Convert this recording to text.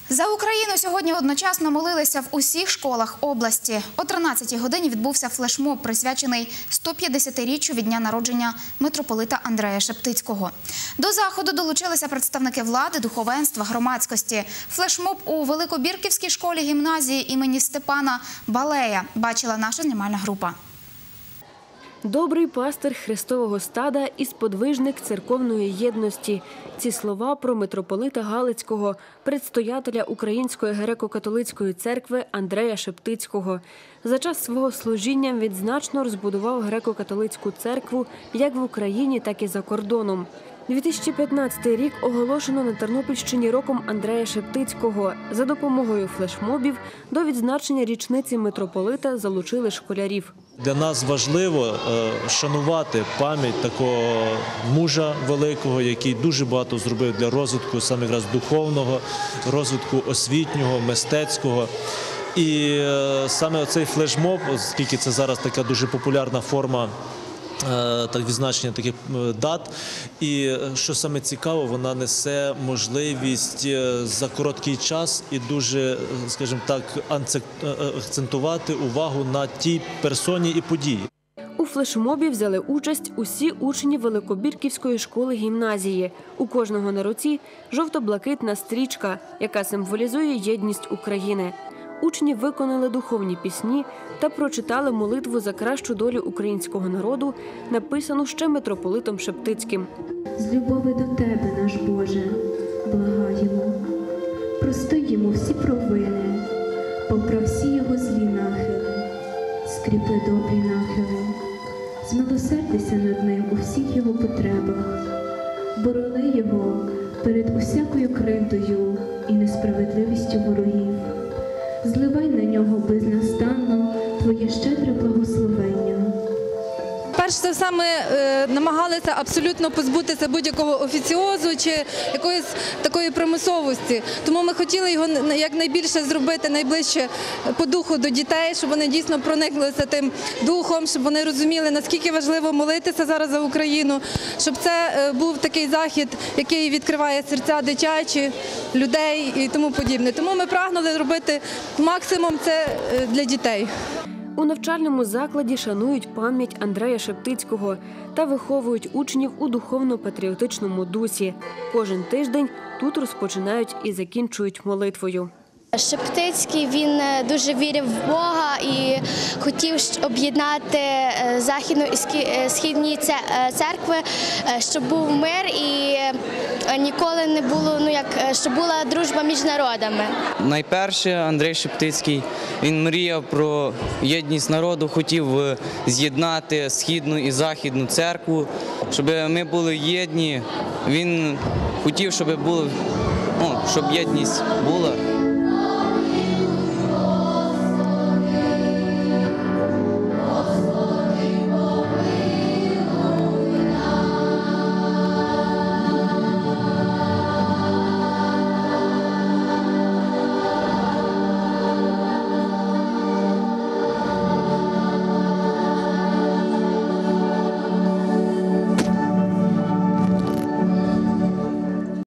За Україну сьогодні одночасно молилися в усіх школах області. О 13-й годині відбувся флешмоб, присвячений 150-річчю від дня народження митрополита Андрея Шептицького. До заходу долучилися представники влади, духовенства, громадськості. Флешмоб у Великобірківській школі-гімназії імені Степана Балея бачила наша знімальна група. Добрий пастир Христового стада і сподвижник церковної єдності. Ці слова про митрополита Галицького, предстоятеля Української греко-католицької церкви Андрея Шептицького. За час свого служіння він значно розбудував греко-католицьку церкву як в Україні, так і за кордоном. 2015 рік оголошено на Тернопільщині роком Андрея Шептицького. За допомогою флешмобів до відзначення річниці митрополита залучили школярів. Для нас важливо шанувати пам'ять такого мужа великого, який дуже багато зробив для розвитку саме якраз духовного, розвитку освітнього, мистецького. І саме цей флешмоб, оскільки це зараз така дуже популярна форма відзначення таких дат. І що саме цікаво, вона несе можливість за короткий час і дуже, скажімо так, акцентувати увагу на тій персоні і події. У флешмобі взяли участь усі учні Великобірківської школи-гімназії. У кожного на руці жовто-блакитна стрічка, яка символізує єдність України. Учні виконали духовні пісні та прочитали молитву за кращу долю українського народу, написану ще митрополитом Шептицьким. З любови до Тебе, наш Боже, благаємо. Прости йому всі провини, поправ всі його злі нахили, скріпи добрі нахили, змилосердися над ним у всіх його потребах, борони його перед усякою кривдою і несправедливістю ворогів. Зливай на нього безнастанно Твоє щедре благословення. Перш за все, ми намагалися абсолютно позбутися будь-якого офіціозу чи якоїсь такої примусовості. Тому ми хотіли його якнайбільше зробити найближче по духу до дітей, щоб вони дійсно прониклися тим духом, щоб вони розуміли, наскільки важливо молитися зараз за Україну, щоб це був такий захід, який відкриває серця дитячі, людей і тому подібне. Тому ми прагнули робити максимум це для дітей. У навчальному закладі шанують пам'ять Андрея Шептицького та виховують учнів у духовно-патріотичному дусі. Кожен тиждень тут розпочинають і закінчують молитвою. Шептицький, він дуже вірив в Бога і хотів об'єднати західну і східні церкви, щоб був мир і ніколи не було, щоб була дружба між народами. Найперше Андрей Шептицький, він мріяв про єдність народу, хотів з'єднати східну і західну церкву, щоб ми були єдні. Він хотів, щоб єдність була.